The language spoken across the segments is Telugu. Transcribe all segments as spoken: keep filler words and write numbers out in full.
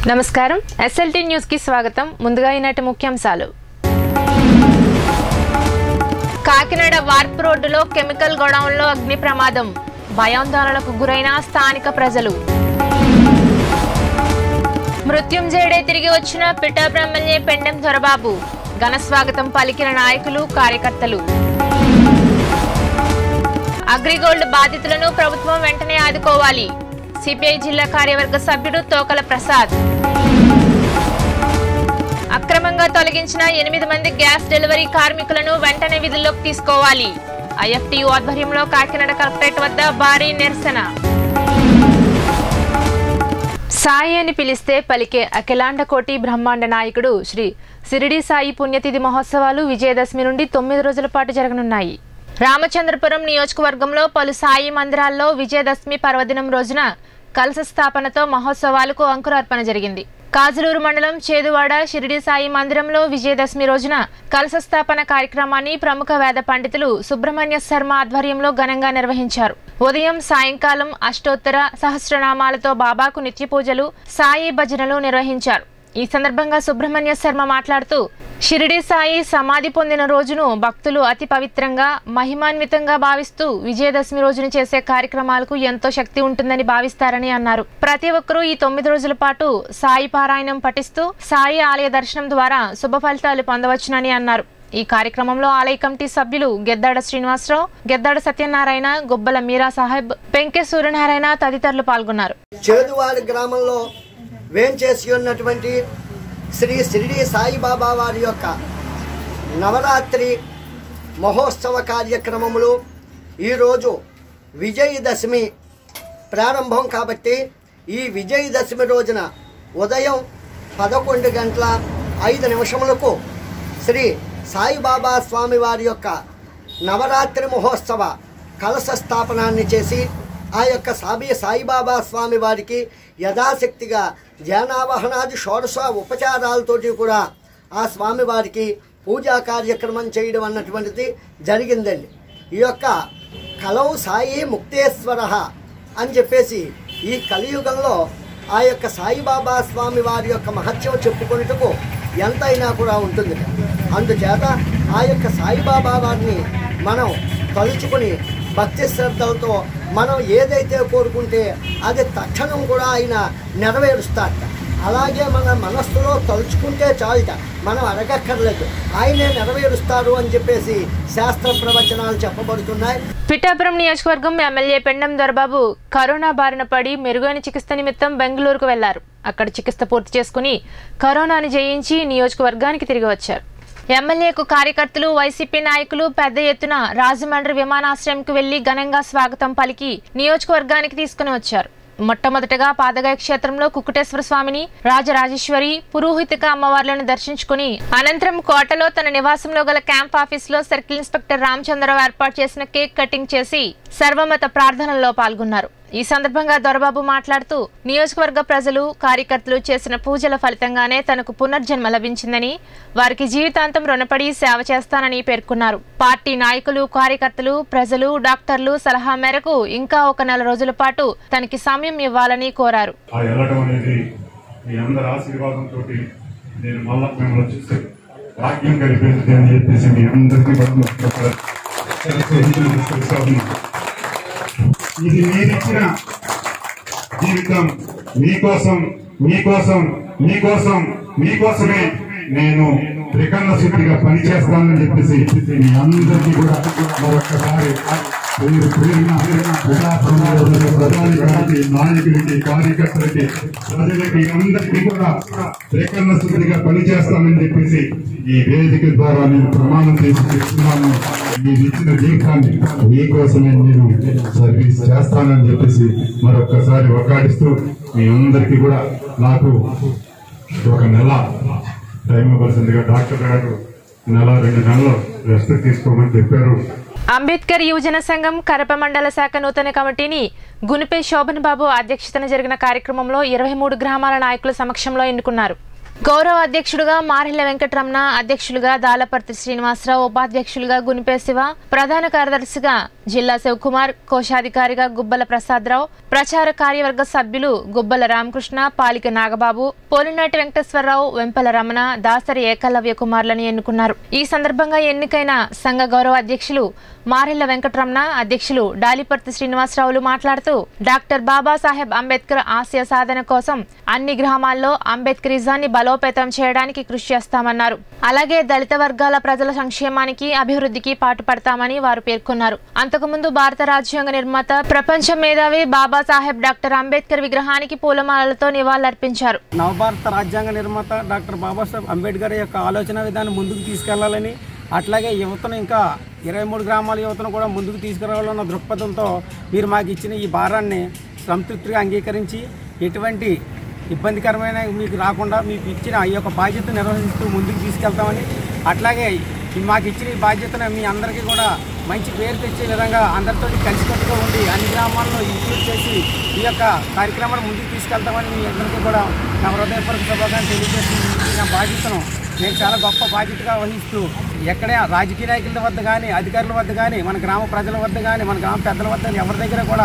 నమస్కారం ఎస్ఎల్టీ న్యూస్ కి స్వాగతం ముందుగా ఈనాటి ముఖ్యాంశాలు కాకినాడ వార్ప్ రోడ్డులో కెమికల్ గోడౌన్లో అగ్ని ప్రమాదం భయాందోళనలకు గురైన స్థానిక ప్రజలు మృత్యుంజయుడే తిరిగి వచ్చిన పిఠాపురం ఎమ్మెల్యే పెండెం దొరబాబు ఘన స్వాగతం పలికిన నాయకులు కార్యకర్తలు అగ్రిగోల్డ్ బాధితులను ప్రభుత్వం వెంటనే ఆదుకోవాలి సిపిఐ జిల్లా కార్యవర్గ సభ్యుడు తోకల ప్రసాద్ అక్రమంగా తొలగించిన ఎనిమిది మంది గ్యాస్ డెలివరీ కార్మికులను వెంటనే విధుల్లోకి తీసుకోవాలి ఐఎఫ్టీయూ ఆధ్వర్యంలో కాకినాడ కలెక్టరేట్ వద్ద భారీ నిరసన సాయి అని పిలిస్తే పలికే అఖిలాండ కోటి బ్రహ్మాండ నాయకుడు శ్రీ సిరిడి సాయి పుణ్యతిథి మహోత్సవాలు విజయదశమి నుండి తొమ్మిది రోజుల పాటు జరగనున్నాయి. రామచంద్రపురం నియోజకవర్గంలో పలు సాయి మందిరాల్లో విజయదశమి పర్వదినం రోజున కలశ స్థాపనతో మహోత్సవాలకు అంకురార్పణ జరిగింది. కాజలూరు మండలం చేదువాడ షిరిడి సాయి మందిరంలో విజయదశమి రోజున కలశ స్థాపన కార్యక్రమాన్ని ప్రముఖ వేద పండితులు సుబ్రహ్మణ్య శర్మ ఆధ్వర్యంలో ఘనంగా నిర్వహించారు. ఉదయం సాయంకాలం అష్టోత్తర సహస్రనామాలతో బాబాకు నిత్య పూజలు సాయి భజనలు నిర్వహించారు. ఈ సందర్భంగా సుబ్రహ్మణ్య శర్మ మాట్లాడుతూ షిరిడి సాయి సమాధి పొందిన రోజును భక్తులు అతి పవిత్రంగా మహిమాన్వితంగా భావిస్తూ విజయదశమి రోజున చేసే కార్యక్రమాలకు ఎంతో శక్తి ఉంటుందని భావిస్తారని అన్నారు. ప్రతి ఒక్కరూ ఈ తొమ్మిది రోజుల పాటు సాయి పారాయణం పఠిస్తూ సాయి ఆలయ దర్శనం ద్వారా శుభ ఫలితాలు పొందవచ్చునని అన్నారు. ఈ కార్యక్రమంలో ఆలయ కమిటీ సభ్యులు గెద్దాడ శ్రీనివాసరావు, గెద్దాడ సత్యనారాయణ, గుబ్బల మీరా సాహెబ్, పెంకె సూర్యనారాయణ తదితరులు పాల్గొన్నారు. చేదువాడ గ్రామంలో వేంచేసి ఉన్నటువంటి శ్రీ షిరిడి సాయిబాబా వారి యొక్క నవరాత్రి మహోత్సవ కార్యక్రమములు ఈరోజు విజయదశమి ప్రారంభం కాబట్టి ఈ విజయదశమి రోజున ఉదయం పదకొండు గంటల ఐదు నిమిషములకు శ్రీ సాయిబాబా స్వామి వారి యొక్క నవరాత్రి మహోత్సవ కలశ స్థాపనాన్ని చేసి ఆ యొక్క సాబి సాయిబాబా స్వామి వారికి యథాశక్తిగా ధ్యానావహనాది షోడశ ఉపచారాలతోటి కూడా ఆ స్వామివారికి పూజా కార్యక్రమం చేయడం అన్నటువంటిది జరిగిందండి. ఈ యొక్క కలౌ సాయి ముక్తేశ్వర అని చెప్పేసి ఈ కలియుగంలో ఆ యొక్క సాయిబాబా స్వామి వారి యొక్క మహత్యం చెప్పుకునేటకు ఎంతైనా కూడా ఉంటుంది. అందుచేత ఆ యొక్క సాయిబాబా వారిని మనం తలుచుకుని భక్తి శ్రద్ధలతో మనం ఏదైతే కోరుకుంటే అది తక్షణం కూడా ఆయన నెరవేరుస్తారట. అలాగే మన మనస్సులో తలుచుకుంటే చాలుట, మనం అడగక్కర్లేదు, ఆయనే నెరవేరుస్తారు అని చెప్పేసి శాస్త్ర ప్రవచనాలు చెప్పబడుతున్నాయి. పిఠాపురం నియోజకవర్గం ఎమ్మెల్యే పెండెం దొరబాబు కరోనా బారిన పడి మెరుగైన చికిత్స నిమిత్తం బెంగళూరుకు వెళ్లారు. అక్కడ చికిత్స పూర్తి చేసుకుని కరోనాను జయించి నియోజకవర్గానికి తిరిగి వచ్చారు. ఎమ్మెల్యేకు కార్యకర్తలు, వైసీపీ నాయకులు పెద్ద ఎత్తున రాజమండ్రి విమానాశ్రయంకు వెళ్లి ఘనంగా స్వాగతం పలికి నియోజకవర్గానికి తీసుకుని వచ్చారు. మొట్టమొదటగా పాదగాయ క్షేత్రంలో కుక్కుటేశ్వర స్వామిని, రాజరాజేశ్వరి, పురోహితిక అమ్మవార్లను దర్శించుకుని అనంతరం కోటలో తన నివాసంలో గల క్యాంప్ ఆఫీస్ లో సర్కిల్ ఇన్స్పెక్టర్ రామచంద్రరావు ఏర్పాటు చేసిన కేక్ కటింగ్ చేసి సర్వమత ప్రార్థనల్లో పాల్గొన్నారు. ఈ సందర్భంగా దొరబాబు మాట్లాడుతూ నియోజకవర్గ ప్రజలు, కార్యకర్తలు చేసిన పూజల ఫలితంగానే తనకు పునర్జన్మ లభించిందని, వారికి జీవితాంతం రుణపడి సేవ చేస్తానని పేర్కొన్నారు. పార్టీ నాయకులు, కార్యకర్తలు, ప్రజలు, డాక్టర్లు సలహా మేరకు ఇంకా ఒక నెల రోజుల పాటు తనకి సమయం ఇవ్వాలని కోరారు. ఇది మీరిచ్చిన జీవితం మీకోసం మీకోసం మీకోసం మీకోసమే నేను త్రికరణ శుద్ధిగా పనిచేస్తానని చెప్పేసి మీ అందరికీ కూడా మరొక్కసారి ప్రధానికి, నాయకులకి, కార్యకర్తలకి, ప్రజలకి అందరికీ కూడా త్రికరణ శుద్ధిగా పనిచేస్తానని చెప్పేసి ఈ వేదిక ద్వారా నేను ప్రమాణం చేసి చెప్తున్నాను. మీరు ఇచ్చిన జీవితాన్ని మీకోసమే నేను సర్వీస్ చేస్తానని చెప్పేసి మరొక్కసారి ఒక్కాడిస్తూ మీ అందరికీ కూడా నాకు ఒక నెల టైం ఇవ్వాల్సిందిగా డాక్టర్ గారు నెల రెండు నెలలు రెస్ట్ తీసుకోమని చెప్పారు. అంబేద్కర్ యువజన సంఘం కరప మండల శాఖ నూతన కమిటీని గునిపే శోభన్ బాబు అధ్యక్షతన జరిగిన కార్యక్రమంలో ఇరవై మూడు గ్రామాల నాయకుల సమక్షంలో ఎన్నుకున్నారు. గౌరవ అధ్యక్షుడుగా మారిళ్ల వెంకటరమణ, అధ్యక్షులుగా దాలపర్తి శ్రీనివాసరావు, ఉపాధ్యక్షులుగా గునిపే శివ, ప్రధాన కార్యదర్శిగా జిల్లా శివకుమార్, కోశాధికారిగా గుబ్బల ప్రసాదరావు, ప్రచార కార్యవర్గ సభ్యులు గుబ్బల రామకృష్ణ, పాలిక నాగబాబు, పోలినాటి వెంకటేశ్వరరావు, వెంపల రమణ, దాసరి ఏకలవ్య కుమార్లను ఎన్నుకున్నారు. ఈ సందర్భంగా ఎన్నికైన సంఘ గౌరవ అధ్యక్షులు మారెళ్ల వెంకటరమణ, అధ్యక్షులు డాలిపర్తి శ్రీనివాసరావులు మాట్లాడుతూ డాక్టర్ బాబాసాహెబ్ అంబేద్కర్ ఆశయ సాధన కోసం అన్ని గ్రామాల్లో అంబేద్కరిజాన్ని బలోపేతం చేయడానికి కృషి చేస్తామన్నారు. అలాగే దళిత వర్గాల ప్రజల సంక్షేమానికి, అభివృద్ధికి పాటుపడతామని వారు పేర్కొన్నారు. అంతకుముందు భారత రాజ్యాంగ నిర్మాత, ప్రపంచ మేధావి బాబాసాహెబ్ డాక్టర్ అంబేద్కర్ విగ్రహానికి పూలమాలలతో నివాళులర్పించారు. నవభారత రాజ్యాంగ నిర్మాత డాక్టర్ బాబాసాహెబ్ అంబేద్కర్ యొక్క ఆలోచన విధానం ముందుకు తీసుకెళ్లాలని, అట్లాగే యువతను ఇంకా ఇరవై మూడు గ్రామాల యువతను కూడా ముందుకు తీసుకురావాలన్న దృక్పథంతో మీరు మాకు ఇచ్చిన ఈ భారాన్ని సంతృప్తిగా అంగీకరించి ఎటువంటి ఇబ్బందికరమైన మీకు రాకుండా మీకు ఇచ్చిన ఈ యొక్క బాధ్యత నిర్వహిస్తూ ముందుకు తీసుకెళ్తామని, అట్లాగే మాకు ఇచ్చిన ఈ బాధ్యతను మీ అందరికీ కూడా మంచి పేరు తెచ్చే విధంగా అందరితో కలిసికట్టుగా ఉండి అన్ని గ్రామాల్లో ఇంక్లూడ్ చేసి ఈ యొక్క కార్యక్రమాన్ని ముందుకు తీసుకెళ్తామని మీ అందరికీ కూడా నా హృదయపూర్వక శుభాకాంక్షలు తెలియజేస్తుంది. నా బాధ్యతను నేను చాలా గొప్ప బాధ్యతగా వహిస్తూ ఎక్కడే రాజకీయ నాయకుల వద్ద కానీ, అధికారుల వద్ద కానీ, మన గ్రామ ప్రజల వద్ద కానీ, మన గ్రామ పెద్దల వద్ద ఎవరి దగ్గర కూడా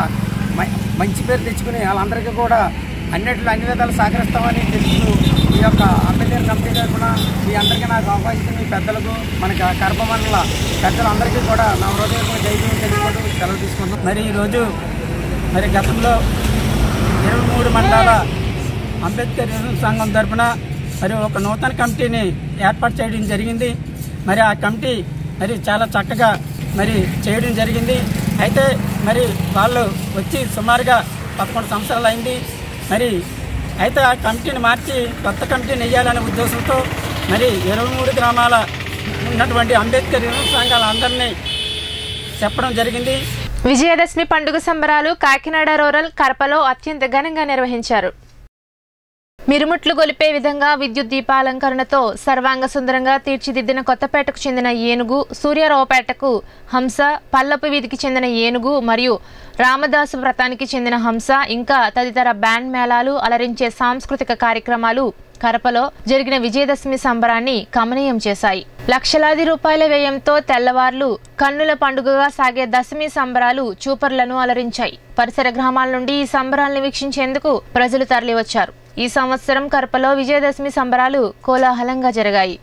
మంచి పేరు తెచ్చుకుని వాళ్ళందరికీ కూడా అన్నిట్లో అన్ని విధాలు సహకరిస్తామని తెలుస్తూ ఈ యొక్క అంబేద్కర్ కమిటీ తరఫున మీ అందరికీ నాకు అవకాశం, మీ పెద్దలకు, మనకి కడప మండల పెద్దలందరికీ కూడా నా హృదయపూర్వక జైలు తెలుసుకుంటూ సెలవు తీసుకుంటాం. మరి ఈరోజు మరి గతంలో ఇరవై మూడు మండలాల అంబేద్కర్ సంఘం తరఫున మరి ఒక నూతన కమిటీని ఏర్పాటు చేయడం జరిగింది. మరి ఆ కమిటీ మరి చాలా చక్కగా మరి చేయడం జరిగింది. అయితే మరి వాళ్ళు వచ్చి సుమారుగా పదకొండు సంవత్సరాలు అయింది. మరి అయితే ఆ కమిటీని మార్చి కొత్త కమిటీని వేయాలనే ఉద్దేశంతో మరి ఇరవై మూడు గ్రామాల ఉన్నటువంటి అంబేద్కర్ సంఘాలందరినీ చెప్పడం జరిగింది. విజయదశమి పండుగ సంబరాలు కాకినాడ రూరల్, కరపలో అత్యంత ఘనంగా నిర్వహించారు. మిరుముట్లు గొలిపే విధంగా విద్యుత్ దీపాలంకరణతో సర్వాంగ సుందరంగా తీర్చిదిద్దిన కొత్తపేటకు చెందిన ఏనుగు, సూర్యారావుపేటకు హంస, పల్లపు వీధికి చెందిన ఏనుగు మరియు రామదాసు వ్రతానికి చెందిన హంస, ఇంకా తదితర బ్యాండ్ మేళాలు అలరించే సాంస్కృతిక కార్యక్రమాలు కరపలో జరిగిన విజయదశమి సంబరాన్ని కమనీయం చేశాయి. లక్షలాది రూపాయల వ్యయంతో తెల్లవార్లు కన్నుల పండుగగా సాగే దశమి సంబరాలు చూపర్లను అలరించాయి. పరిసర గ్రామాల నుండి ఈ సంబరాలను వీక్షించేందుకు ప్రజలు తరలివచ్చారు. ఈ సంవత్సరం కరపలో విజయదశమి సంబరాలు కోలాహలంగా జరిగాయి.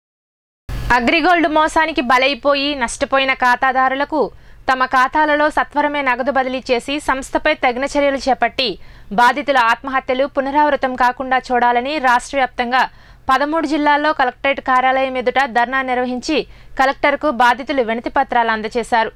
అగ్రిగోల్డ్ మోసానికి బలైపోయి నష్టపోయిన ఖాతాదారులకు తమ ఖాతాలలో సత్వరమే నగదు బదిలీ చేసి సంస్థపై తగిన చర్యలు చేపట్టి బాధితుల ఆత్మహత్యలు పునరావృతం కాకుండా చూడాలని రాష్ట్ర వ్యాప్తంగా పదమూడు జిల్లాల్లో కలెక్టరేట్ కార్యాలయం ఎదుట ధర్నా నిర్వహించి కలెక్టర్కు బాధితులు వినతి పత్రాలు అందజేశారు.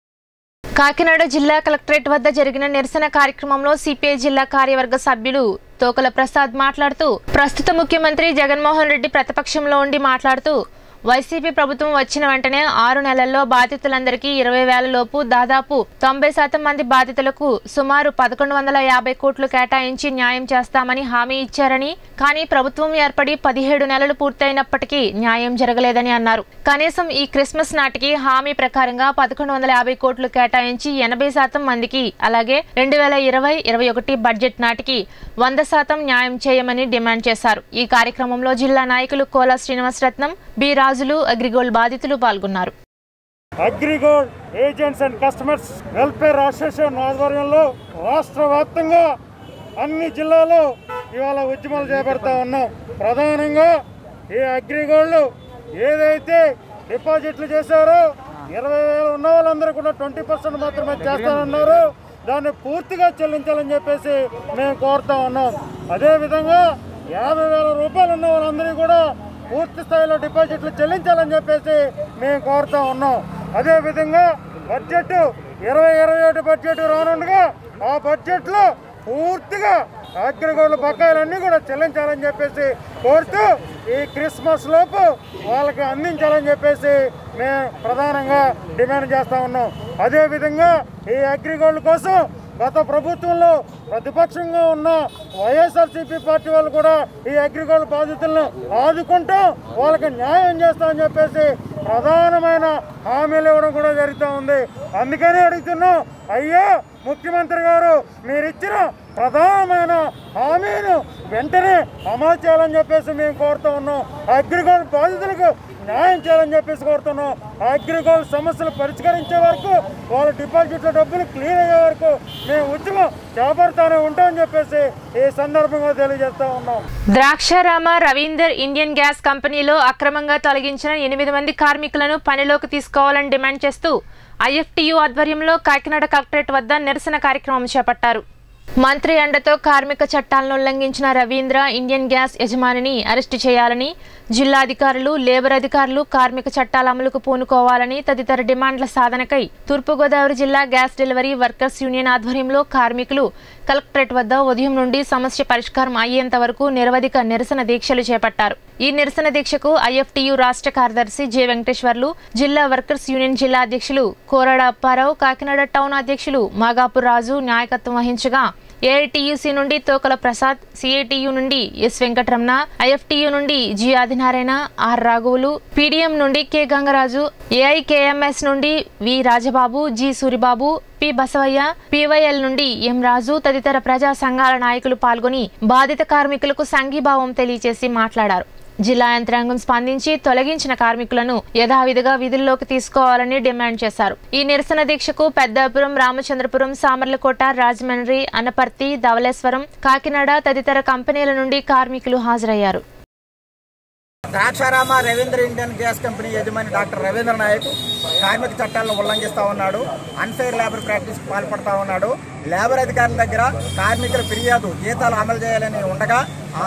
కాకినాడ జిల్లా కలెక్టరేట్ వద్ద జరిగిన నిరసన కార్యక్రమంలో సిపిఐ జిల్లా కార్యవర్గ సభ్యులు తోకల ప్రసాద్ మాట్లాడుతూ ప్రస్తుత ముఖ్యమంత్రి జగన్మోహన్ రెడ్డి ప్రతిపక్షంలో ఉండి మాట్లాడుతూ వైసీపీ ప్రభుత్వం వచ్చిన వెంటనే ఆరు నెలల్లో బాధితులందరికీ ఇరవై వేల లోపు దాదాపు తొంభై శాతం మంది బాధితులకు సుమారు పదకొండు వందల యాభై కోట్లు కేటాయించి న్యాయం చేస్తామని హామీ ఇచ్చారని, కానీ ప్రభుత్వం ఏర్పడి పదిహేడు నెలలు పూర్తయినప్పటికీ న్యాయం జరగలేదని అన్నారు. కనీసం ఈ క్రిస్మస్ నాటికి హామీ ప్రకారంగా పదకొండు వందల యాభై కోట్లు కేటాయించి ఎనభై శాతం మందికి, అలాగే రెండు వేల ఇరవై ఇరవై ఒకటి బడ్జెట్ నాటికి వంద శాతం న్యాయం చేయమని డిమాండ్ చేశారు. ఈ కార్యక్రమంలో జిల్లా నాయకులు కోలా శ్రీనివాసరత్నం, బి రాజులు, అగ్రిగోల్డ్ బాధితులు పాల్గొన్నారు. Agrigold agents and customers welfare association ఆధ్వర్యంలో రాష్ట్ర వ్యాప్తంగా అన్ని జిల్లాల్లో ఇవాళ ఉద్యమాలు చేపడతా ఉన్నాం. ప్రధానంగా ఈ అగ్రిగోల్డ్ ఏదైతే డిపాజిట్లు చేశారో ఇరవై వేలు ఉన్న వాళ్ళందరూ కూడా ట్వంటీ పర్సెంట్ మాత్రమే చేస్తానన్నారు. దాన్ని పూర్తిగా చెల్లించాలని చెప్పేసి మేము కోరుతా ఉన్నాం. అదేవిధంగా యాభై వేల రూపాయలు ఉన్న వాళ్ళందరినీ కూడా పూర్తి స్థాయిలో డిపాజిట్లు చెల్లించాలని చెప్పేసి మేము కోరుతా ఉన్నాం. అదేవిధంగా బడ్జెట్ ఇరవై ఇరవై ఒకటి బడ్జెట్ రానుండగా ఆ బడ్జెట్లో పూర్తిగా అగ్రిగోల్డ్ బకాయిలన్నీ కూడా చెల్లించాలని చెప్పేసి కోరుతూ ఈ క్రిస్మస్ లోపు వాళ్ళకి అందించాలని చెప్పేసి మేము ప్రధానంగా డిమాండ్ చేస్తూ ఉన్నాం. అదేవిధంగా ఈ అగ్రిగోల్డ్ కోసం గత ప్రభుత్వంలో ప్రతిపక్షంగా ఉన్న వైఎస్ఆర్సీపీ పార్టీ వాళ్ళు కూడా ఈ అగ్రిగోల్డ్ బాధితులను ఆదుకుంటాం, వాళ్ళకి న్యాయం చేస్తామని చెప్పేసి ప్రధానమైన హామీలు ఇవ్వడం కూడా జరుగుతూ ఉంది. అందుకని అడుగుతున్నాం, అయ్యా ముఖ్యమంత్రి గారు, మీరు ఇచ్చిన ప్రధానమైన హామీను వెంటనే అమలు చేయాలని చెప్పేసి మేము కోరుతూ ఉన్నాం. అగ్రిగోల్డ్ బాధితులకు న్యాయం చేయాలని చెప్పేసి కోరుతున్నాం. అగ్రిగోల్డ్ సమస్యలు పరిష్కరించే వరకు వాళ్ళ డిపాజిట్ల డబ్బులు క్లియర్ అయ్యే వరకు మేము ఉద్యమం చేపడతానే ఉంటామని చెప్పేసి ఈ సందర్భంగా తెలియజేస్తా ఉన్నాం. ద్రాక్షారామ రవీందర్ ఇండియన్ గ్యాస్ కంపెనీలో అక్రమంగా తొలగించిన ఎనిమిది మంది కార్మికులను పనిలోకి తీసుకోవాలని డిమాండ్ చేస్తూ ఐఎఫ్టియు ఆధ్వర్యంలో కాకినాడ కలెక్టరేట్ వద్ద నిరసన కార్యక్రమం చేపట్టారు. మంత్రి అండతో కార్మిక చట్టాలను ఉల్లంఘించిన రవీంద్ర ఇండియన్ గ్యాస్ యజమానిని అరెస్టు చేయాలని జిల్లా అధికారులు, లేబర్ అధికారులు కార్మిక చట్టాల అమలుకు పూనుకోవాలని తదితర డిమాండ్ల సాధనకై తూర్పుగోదావరి జిల్లా గ్యాస్ డెలివరీ వర్కర్స్ యూనియన్ ఆధ్వర్యంలో కార్మికులు కలెక్టరేట్ వద్ద ఉదయం నుండి సమస్య పరిష్కారం అయ్యేంత వరకు నిరవధిక నిరసన దీక్షలు చేపట్టారు. ఈ నిరసన దీక్షకు ఐఎఫ్టియు రాష్ట్ర కార్యదర్శి జె వెంకటేశ్వర్లు, జిల్లా వర్కర్స్ యూనియన్ జిల్లా అధ్యక్షులు కోరాడ అప్పారావు, కాకినాడ టౌన్ అధ్యక్షులు మాగాపు రాజు నాయకత్వం వహించగా ఏఐటియుసి నుండి తోకల ప్రసాద్, సిఐటియు నుండి ఎస్ వెంకటరమణ, ఐఎఫ్టియు నుండి జి ఆదినారాయణ, ఆర్ రాఘవులు, పీడిఎం నుండి కె గంగరాజు, ఏఐకేఎంఎస్ నుండి V Rajababu, G Suribabu, P Basavaiah, PYL నుండి ఎం రాజు తదితర ప్రజా సంఘాల నాయకులు పాల్గొని బాధిత కార్మికులకు సంఘీభావం తెలియజేసి మాట్లాడారు. జిల్లా యంత్రాంగం స్పందించి తొలగించిన కార్మికులను యథావిధిగా విధుల్లోకి తీసుకోవాలని డిమాండ్ చేశారు. ఈ నిరసన దీక్షకు పెద్దాపురం, రామచంద్రపురం, సామర్లకోట, రాజమండ్రి, అనపర్తి, ధవళేశ్వరం, కాకినాడ తదితర కంపెనీల నుండి కార్మికులు హాజరయ్యారు. Draksharama Ravindra Indian gas company యజమాని డాక్టర్ రవీంద్ర నాయక్ కార్మిక చట్టాలను ఉల్లంఘిస్తూ ఉన్నాడు. అన్ఫెయిర్ లేబర్ ప్రాక్టీస్కి పాల్పడతా ఉన్నాడు. లేబర్ అధికారుల దగ్గర కార్మికుల ఫిర్యాదు జీతాలు అమలు చేయాలని ఉండగా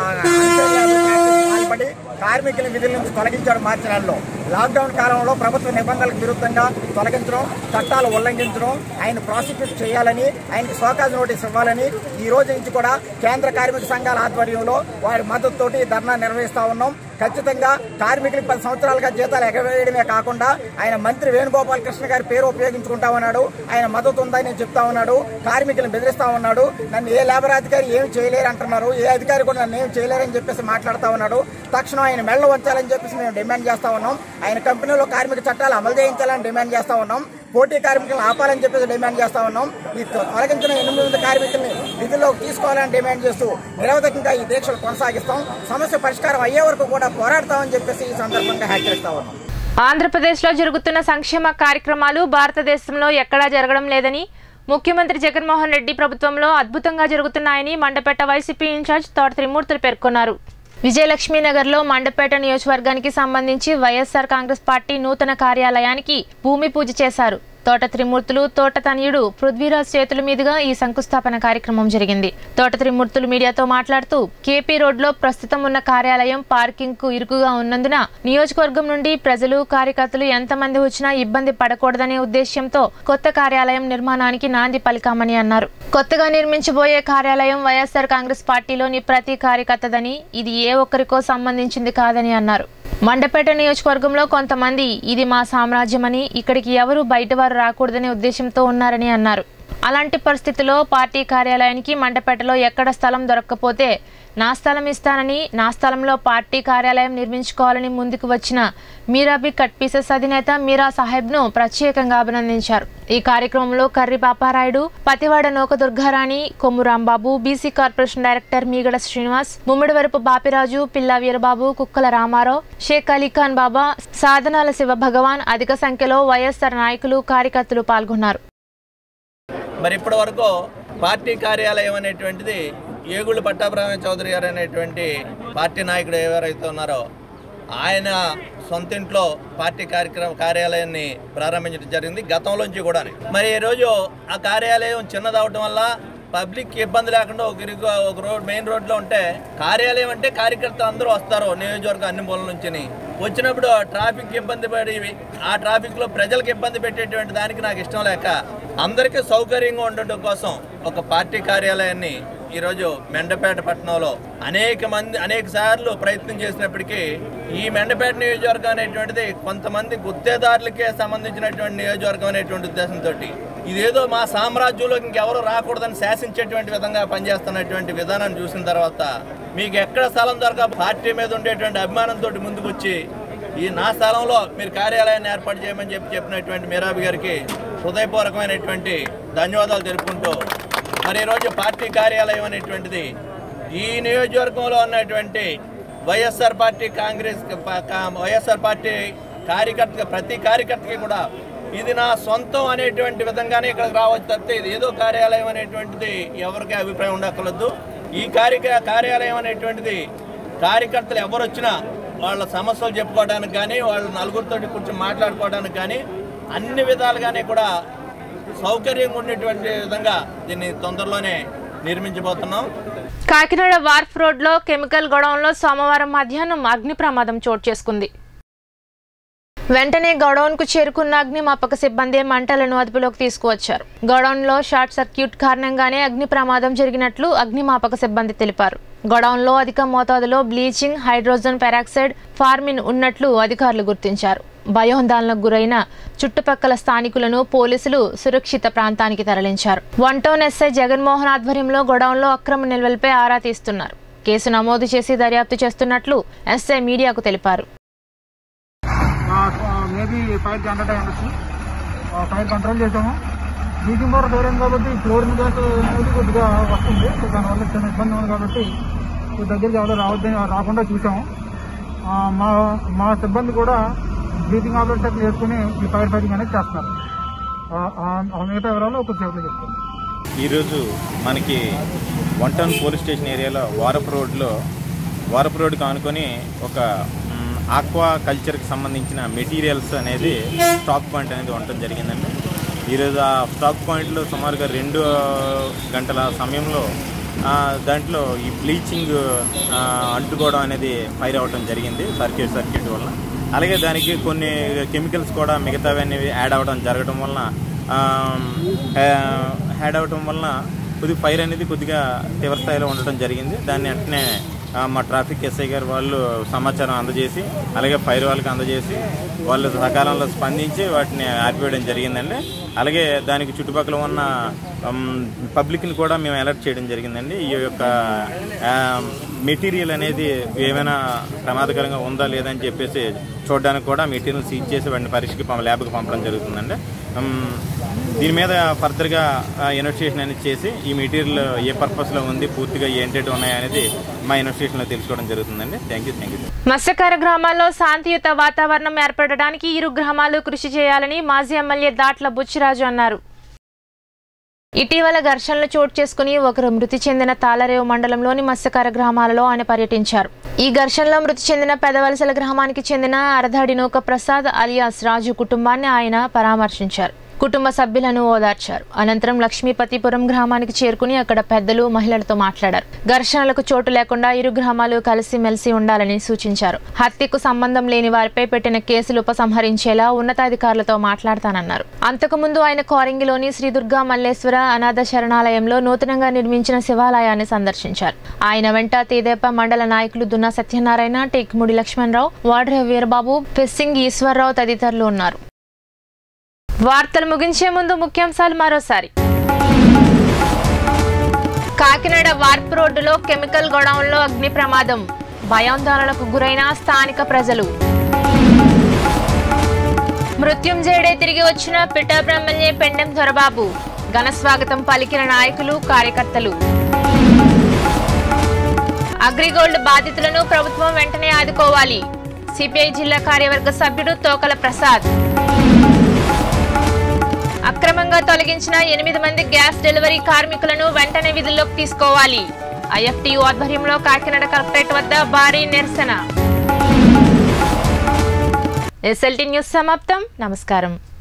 పాల్పడి కార్మికుల విధుల నుంచి తొలగించాడు. మార్చి నెలలో లాక్డౌన్ కాలంలో ప్రభుత్వ నిబంధనలకు విరుద్ధంగా తొలగించడం, చట్టాలు ఉల్లంఘించడం, ఆయన ప్రాసిక్యూట్ చేయాలని, ఆయనకి షోకాజ్ నోటీస్ ఇవ్వాలని ఈ రోజు నుంచి కూడా కేంద్ర కార్మిక సంఘాల ఆధ్వర్యంలో వారి మద్దతుతోటి ధర్నా నిర్వహిస్తా ఉన్నాం. ఖచ్చితంగా కార్మికులకు పది సంవత్సరాలుగా జీతాలు ఎగవేయడమే కాకుండా ఆయన మంత్రి వేణుగోపాల్ కృష్ణ గారి పేరు ఉపయోగించుకుంటా ఉన్నాడు. ఆయన మద్దతు ఉందని నేను చెప్తా ఉన్నాడు. కార్మికులను బెదిరిస్తా ఉన్నాడు. నన్ను ఏ లేబర్ అధికారి ఏమి చేయలేరు అంటున్నారు, ఏ అధికారి కూడా నన్ను ఏం చేయలేరని చెప్పేసి మాట్లాడుతూ ఉన్నాడు. తక్షణం ఆయన మెళ్ళ వంచాలని చెప్పేసి మేము డిమాండ్ చేస్తా ఉన్నాం. ఆయన కంపెనీలో కార్మిక చట్టాలు అమలు చేయించాలని డిమాండ్ చేస్తా ఉన్నాం. పోటీ కార్మికులను ఆపాలని చెప్పేసి డిమాండ్ చేస్తా ఉన్నాం. ఈ తొలగించిన ఎనిమిది మంది కార్మికుల్ని విధుల్లోకి తీసుకోవాలని డిమాండ్ చేస్తూ నిరవధికంగా ఈ దీక్షలు కొనసాగిస్తాం. సమస్య పరిష్కారం అయ్యే వరకు కూడా పోరాడతామని చెప్పేసి ఈ సందర్భంగా హెచ్చరిస్తా ఉన్నాం. ఆంధ్రప్రదేశ్లో జరుగుతున్న సంక్షేమ కార్యక్రమాలు భారతదేశంలో ఎక్కడా జరగడం లేదని ముఖ్యమంత్రి జగన్మోహన్ రెడ్డి ప్రభుత్వంలో అద్భుతంగా జరుగుతున్నాయని మండపేట వైసీపీ ఇన్ఛార్జ్ తోట త్రిమూర్తులు పేర్కొన్నారు. విజయలక్ష్మీనగర్లో మండపేట నియోజకవర్గానికి సంబంధించి వైఎస్ఆర్ కాంగ్రెస్ పార్టీ నూతన కార్యాలయానికి భూమి పూజ చేశారు. తోట త్రిమూర్తులు తోట తనయుడు పృథ్వీరాజ్ చేతుల మీదుగా ఈ శంకుస్థాపన కార్యక్రమం జరిగింది. తోట త్రిమూర్తులు మీడియాతో మాట్లాడుతూ కేపీ రోడ్లో ప్రస్తుతం ఉన్న కార్యాలయం పార్కింగ్ కు ఇరుకుగా ఉన్నందున నియోజకవర్గం నుండి ప్రజలు, కార్యకర్తలు ఎంతమంది వచ్చినా ఇబ్బంది పడకూడదనే ఉద్దేశ్యంతో కొత్త కార్యాలయం నిర్మాణానికి నాంది పలికామని అన్నారు. కొత్తగా నిర్మించబోయే కార్యాలయం వైఎస్ఆర్ కాంగ్రెస్ పార్టీలోని ప్రతి కార్యకర్తదని, ఇది ఏ ఒక్కరికో సంబంధించింది కాదని అన్నారు. మండపేట నియోజకవర్గంలో కొంతమంది ఇది మా సామ్రాజ్యమని, ఇక్కడికి ఎవరు బయట వారు రాకూడదనే ఉద్దేశంతో ఉన్నారని అన్నారు. అలాంటి పరిస్థితుల్లో పార్టీ కార్యాలయానికి మండపేటలో ఎక్కడ స్థలం దొరక్కపోతే నా స్థలం ఇస్తానని, నా స్థలంలో పార్టీ కార్యాలయం నిర్మించుకోవాలని ముందుకు వచ్చిన మీరాబి కట్ పీసెస్ అధినేత మీరా సాహెబ్ను ప్రత్యేకంగా అభినందించారు. ఈ కార్యక్రమంలో Karri Paparayudu, Pativada Noka Durgarani, Kommu Rambabu, BC corporation director Meegada Srinivas, Mummidivarapu Bapiraju, పిల్లా వీరబాబు, కుక్కల రామారావు, షేక్ అలీఖాన్ బాబా, సాధనాల శివ భగవాన్ అధిక సంఖ్యలో వైఎస్ఆర్ నాయకులు, కార్యకర్తలు పాల్గొన్నారు. మరి ఇప్పటి వరకు పార్టీ కార్యాలయం అనేటువంటిది ఏగుళ్ళు పట్టాభిరామ చౌదరి గారు అనేటువంటి పార్టీ నాయకుడు ఎవరైతే ఉన్నారో ఆయన సొంత ఇంట్లో పార్టీ కార్యక్రమ కార్యాలయాన్ని ప్రారంభించడం జరిగింది గతంలోంచి కూడా. మరి ఈరోజు ఆ కార్యాలయం చిన్నదవడం వల్ల పబ్లిక్ ఇబ్బంది లేకుండా ఒక ఇరుగు ఒక రోడ్ మెయిన్ రోడ్లో ఉంటే కార్యాలయం అంటే కార్యకర్తలు అందరూ వస్తారు నియోజకవర్గం అన్ని మూలల నుంచి. వచ్చినప్పుడు ట్రాఫిక్ ఇబ్బంది పడి ఆ ట్రాఫిక్లో ప్రజలకు ఇబ్బంది పెట్టేటువంటి దానికి నాకు ఇష్టం లేక అందరికీ సౌకర్యంగా ఉండటం కోసం ఒక పార్టీ కార్యాలయాన్ని ఈరోజు మెండపేట పట్టణంలో అనేక మంది అనేక సార్లు ప్రయత్నం చేసినప్పటికీ ఈ మెండపేట నియోజకవర్గం అనేటువంటిది కొంతమంది గుత్తేదారులకే సంబంధించినటువంటి నియోజకవర్గం అనేటువంటి ఉద్దేశంతో ఇదేదో మా సామ్రాజ్యంలో ఇంకెవరు రాకూడదని శాసించేటువంటి విధంగా పనిచేస్తున్నటువంటి విధానాన్ని చూసిన తర్వాత మీకు ఎక్కడ స్థలం దొరక పార్టీ మీద ఉండేటువంటి అభిమానంతో ముందుకు వచ్చి ఈ నా స్థలంలో మీరు కార్యాలయాన్ని ఏర్పాటు చేయమని చెప్పి చెప్పినటువంటి మీరాబి గారికి హృదయపూర్వకమైనటువంటి ధన్యవాదాలు తెలుపుకుంటూ మరి ఈరోజు పార్టీ కార్యాలయం అనేటువంటిది ఈ నియోజకవర్గంలో ఉన్నటువంటి YSR party congress YSR party కార్యకర్త ప్రతి కార్యకర్తకి కూడా ఇది నా సొంతం అనేటువంటి విధంగానే ఇక్కడికి రావచ్చు తప్పితే ఇది ఏదో కార్యాలయం అనేటువంటిది ఎవరికి అభిప్రాయం ఉండక్కర్లేదు. ఈ కార్య కార్యాలయం అనేటువంటిది కార్యకర్తలు ఎవరు వచ్చినా వాళ్ళ సమస్యలు చెప్పుకోవడానికి కానీ వాళ్ళ నలుగురితోటి కూర్చొని మాట్లాడుకోవడానికి కానీ అన్ని విధాలుగానే కూడా సౌకర్యంగా ఉండేటువంటి విధంగా దీన్ని తొందరలోనే నిర్మించబోతున్నాం. కాకినాడ వార్ఫ్ రోడ్లో కెమికల్ గొడౌన్లో సోమవారం మధ్యాహ్నం అగ్ని ప్రమాదం చోటు చేసుకుంది. వెంటనే గొడౌన్కు చేరుకున్న అగ్నిమాపక సిబ్బంది మంటలను అదుపులోకి తీసుకువచ్చారు. గొడౌన్లో షార్ట్ సర్క్యూట్ కారణంగానే అగ్ని ప్రమాదం జరిగినట్లు అగ్నిమాపక సిబ్బంది తెలిపారు. గొడౌన్లో అధిక మోతాదులో బ్లీచింగ్, హైడ్రోజన్ పెరాక్సైడ్, ఫార్మిన్ ఉన్నట్లు అధికారులు గుర్తించారు. భయోందోళనకు గురైన చుట్టుపక్కల స్థానికులను పోలీసులు సురక్షిత ప్రాంతానికి తరలించారు. వన్ టౌన్ ఎస్ఐ జగన్మోహన్ ఆధ్వర్యంలో గొడౌన్లో అక్రమ నిల్వలపై ఆరా తీస్తున్నారు. కేసు నమోదు చేసి దర్యాప్తు చేస్తున్నట్లు ఎస్ఐ మీడియాకు తెలిపారు. మేబీ ఫైర్ జనరేట్ అయి ఉండొచ్చు. ఫైర్ కంట్రోల్ చేసాము. బ్లీచింగ్ పౌడర్ వేరేం కాబట్టి ఫ్లోరిన్ గ్యాస్ అనేది కొద్దిగా వస్తుంది. దానివల్ల చిన్న ఇబ్బంది ఉంది కాబట్టి దగ్గరికి ఎవరో రావద్దని రాకుండా చూసాము. మా మా సిబ్బంది కూడా బ్లీచింగ్ ఆపరేటర్ నేర్చుకుని ఈ ఫైర్ ఫైటింగ్ అనేది చేస్తున్నారు. మిగతా వివరాలు ఒక సేవలో చెప్తాను. ఈరోజు మనకి వన్ టౌన్ పోలీస్ స్టేషన్ ఏరియాలో వారపు రోడ్లో వారపు రోడ్డుకి ఆనుకొని ఒక ఆక్వా కల్చర్కి సంబంధించిన మెటీరియల్స్ అనేది స్టాక్ పాయింట్ అనేది ఉండటం జరిగిందండి. ఈరోజు ఆ స్టాక్ పాయింట్లో సుమారుగా రెండు గంటల సమయంలో దాంట్లో ఈ బ్లీచింగ్ అంటుకోవడం అనేది ఫైర్ అవ్వడం జరిగింది సర్క్యూట్ సర్క్యూట్ వలన. అలాగే దానికి కొన్ని కెమికల్స్ కూడా మిగతావన్నీ యాడ్ అవ్వడం జరగడం వలన యాడ్ అవ్వడం వలన కొద్దిగా ఫైర్ అనేది కొద్దిగా తీవ్ర స్థాయిలో ఉండటం జరిగింది. దాన్ని వెంటనే మా ట్రాఫిక్ ఎస్ఐ గారు వాళ్ళు సమాచారం అందజేసి అలాగే ఫైర్ వాళ్ళకి అందజేసి వాళ్ళు సకాలంలో స్పందించి వాటిని ఆర్పివేయడం జరిగిందండి. అలాగే దానికి చుట్టుపక్కల ఉన్న పబ్లిక్ని కూడా మేము అలర్ట్ చేయడం జరిగిందండి. ఈ యొక్క మెటీరియల్ అనేది ఏమైనా ప్రమాదకరంగా ఉందా లేదని చెప్పేసి చూడడానికి కూడా మెటీరియల్ సీజ్ చేసి వాటిని పరీక్షకి ల్యాబ్కి పంపడం జరుగుతుందండి. దీని మీద ఫర్దర్గా ఇన్వెస్టిగేషన్ అనేది చేసి ఈ మెటీరియల్ ఏ పర్పస్లో ఉంది, పూర్తిగా ఏంటంటే ఉన్నాయనేది మా ఇన్వెస్టిగేషన్లో తెలుసుకోవడం జరుగుతుందండి. థ్యాంక్ యూ థ్యాంక్ యూ మత్స్యకార గ్రామాల్లో శాంతియుత వాతావరణం ఏర్పడడానికి ఇరు గ్రామాలు కృషి చేయాలని మాజీ ఎమ్మెల్యే దాట్ల బుచ్చిరాజు అన్నారు. ఇటీవల ఘర్షణలు చోటు చేసుకుని ఒకరు మృతి చెందిన తాళరేవు మండలంలోని మత్స్యకార గ్రామాలలో ఆయన పర్యటించారు. ఈ ఘర్షణలో మృతి చెందిన పెదవలసల గ్రామానికి చెందిన అరధాడి నూక ప్రసాద్ అలియాస్ రాజు కుటుంబాన్ని ఆయన పరామర్శించారు. కుటుంబ సభ్యులను ఓదార్చారు. అనంతరం లక్ష్మీపతిపురం గ్రామానికి చేరుకుని అక్కడ పెద్దలు, మహిళలతో మాట్లాడారు. ఘర్షణలకు చోటు లేకుండా ఇరు గ్రామాలు కలిసిమెలిసి ఉండాలని సూచించారు. హత్యకు సంబంధం లేని వారిపై పెట్టిన కేసులు ఉపసంహరించేలా ఉన్నతాధికారులతో మాట్లాడతానన్నారు. అంతకుముందు ఆయన కోరంగిలోని శ్రీ దుర్గా మల్లేశ్వర అనాథ శరణాలయంలో నూతనంగా నిర్మించిన శివాలయాన్ని సందర్శించారు. ఆయన వెంట తీదేప మండల నాయకులు దున్నా సత్యనారాయణ, టేక్ముడి లక్ష్మణరావు, వాడ్ర వీరబాబు, ఫెస్సింగ్ ఈశ్వరరావు తదితరులు ఉన్నారు. వార్తలు ముగించే ముందు ముఖ్యాంశాలు మరోసారి. కాకినాడ వార్ప్ రోడ్డులో కెమికల్ గొడౌన్లో అగ్ని ప్రమాదం, భయాందోళనకు గురైన స్థానిక ప్రజలు. మృత్యుంజయుడే తిరిగి వచ్చిన పిఠాపురం ఎమ్మెల్యే పెండెం దొరబాబు, ఘన స్వాగతం పలికిన నాయకులు, కార్యకర్తలు. అగ్రిగోల్డ్ బాధితులను ప్రభుత్వం వెంటనే ఆదుకోవాలి, సిపిఐ జిల్లా కార్యవర్గ సభ్యుడు తోకల ప్రసాద్. అక్రమంగా తొలగించిన ఎనిమిది మంది గ్యాస్ డెలివరీ కార్మికులను వెంటనే విధుల్లోకి తీసుకోవాలి, ఐఎఫ్టీయూ ఆధ్వర్యంలో కాకినాడ కలెక్టరేట్ వద్ద భారీ నిరసన. ఎస్ఎల్టీ న్యూస్ సమాప్తం. నమస్కారం.